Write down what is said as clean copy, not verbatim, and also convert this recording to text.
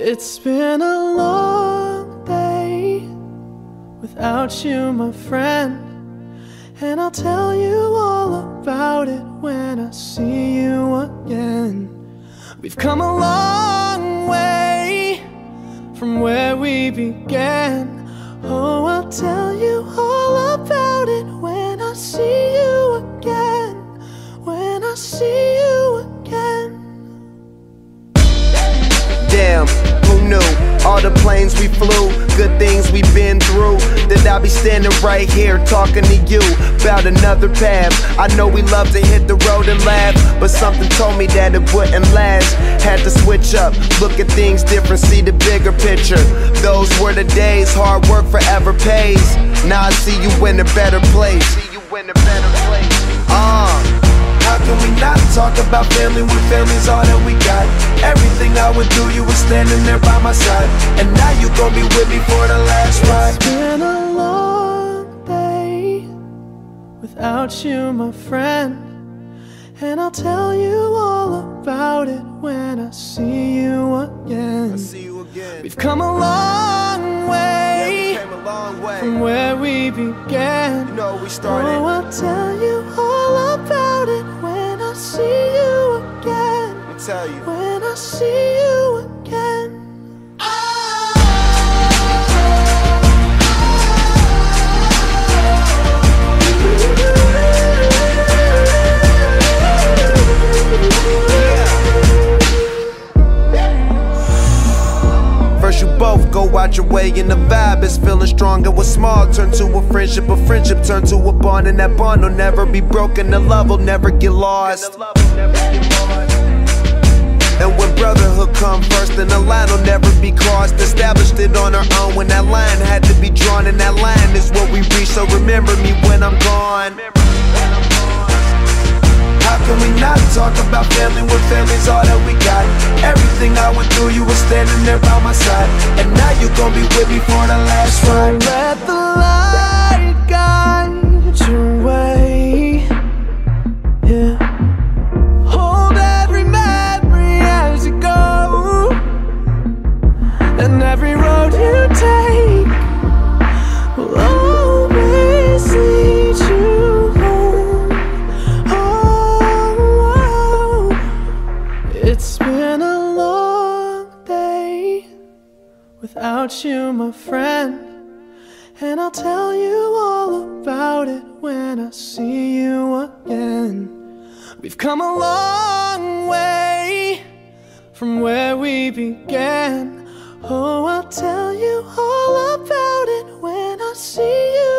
It's been a long day without you, my friend, and I'll tell you all about it when I see you again. We've come a long way from where we began. Oh, I'll tell you all about it when I see you again. When I see you again. Damn, who knew? All the planes we flew, good things we've been through, that I'll be standing right here talking to you about another path. I know we love to hit the road and laugh, but something told me that it wouldn't last. Had to switch up, look at things different, see the bigger picture. Those were the days, hard work forever pays. Now I see you in a better place. How can we not talk about family when family's all that we got? Everything I would do, you were standing there by my side, and now you gon' be with me for the last ride. It's been a long day without you, my friend, and I'll tell you all about it when I see you again. We've come a long way, from where we began. You know we started. Oh, I'll tell you all about it when I see you again. Let me tell you. When I see you again. First you both go out your way and the vibe is feeling strong. And what's small turn to a friendship turn to a bond, and that bond will never be broken, the love will never get lost. And when brotherhood come first, then the line will never be crossed. Established it on our own when that line had to be drawn, and that line is what we reach, so remember me when I'm gone. How can we not talk about family when family's all that we got? Everything I went through, you were standing there by my side, and now you gon' be with me for the last ride. Let the light guide your way, yeah. Hold every memory as you go, and every road you take will always lead you home. Oh, it's been a long day without you, my friend, and I'll tell you all about it when I see you again. We've come a long way from where we began. Oh, I'll tell you all about it when I see you